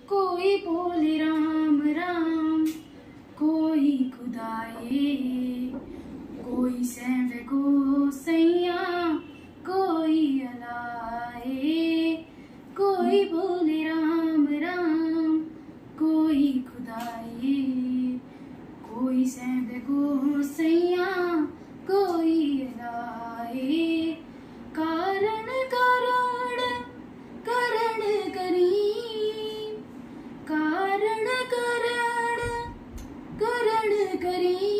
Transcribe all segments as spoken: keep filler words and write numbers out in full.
कोई बोले राम राम, कोई खुदाए, कोई सैंवे को सैया, कोई अलाए। कोई बोले राम राम, कोई खुदाए, कोई सैंवे को सैया, कोई अलाए। कारण कारण करण करी, कारण करण करण करी,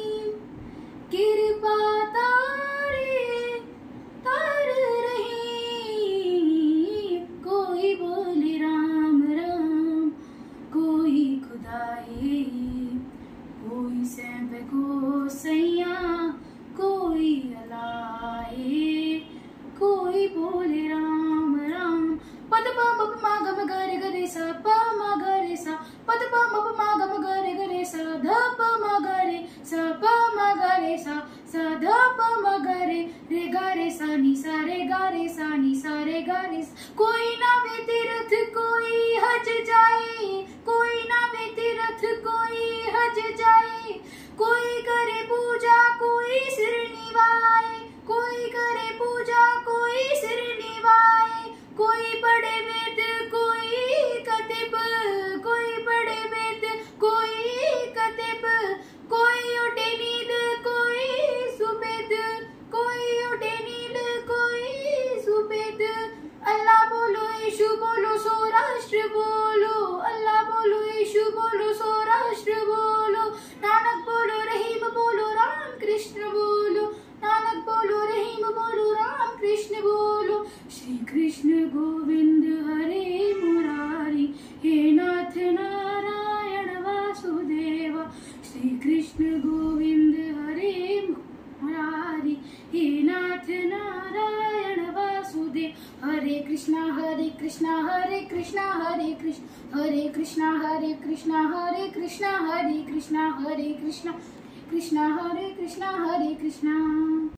कृपा तारे तार रही। कोई बोले राम राम, कोई खुदाए, कोई सैंवे को सैया, कोई अलाए। कोई बोले राम राम। पद प म प मा ग म ग रे ग रे सा, प म ग रे सा, पद प म प मा ग म ग रे ग रे सा, ध प म ग रे सा, प म ग रे सा, सा ध प म ग रे, रे ग रे सा नी सा, रे ग रे सा नी सा, रे ग रे सा। कोई नावे तीर्थ कोई हज जाए, कोई नावे तीर्थ कोई हज जाए, कोई करे पूजा कोई सिर निवाए, कोई करे पूजा कोई सिर निवाए। कोई पढ़े वेद कोई कतिब, कोई पढ़े वेद कोई कतिब, कोई उठे नींद कोई सुबेद, कोई उठे नींद कोई सुबेद। अल्लाह बोलो यीशु बोलो सौराष्ट्र बोलो, अल्लाह बोलो यीशु बोलो सौराष्ट्र बोलो। नानक बोलो रहीम बोलो राम कृष्ण बोलो, नानक बोलो रहीम बोलो राम कृष्ण बोलो। श्री कृष्ण गोविंद हरे मुरारी, हे नाथ नारायण वासुदेवा। श्री कृष्ण गोविंद हरे मुरारी, हे नाथ नारायण वासुदेव। हरे कृष्णा हरे कृष्णा हरे कृष्णा हरे कृष्ण, हरे कृष्णा हरे कृष्णा हरे कृष्णा हरे कृष्णा, हरे कृष्णा कृष्णा हरे कृष्णा हरे कृष्णा।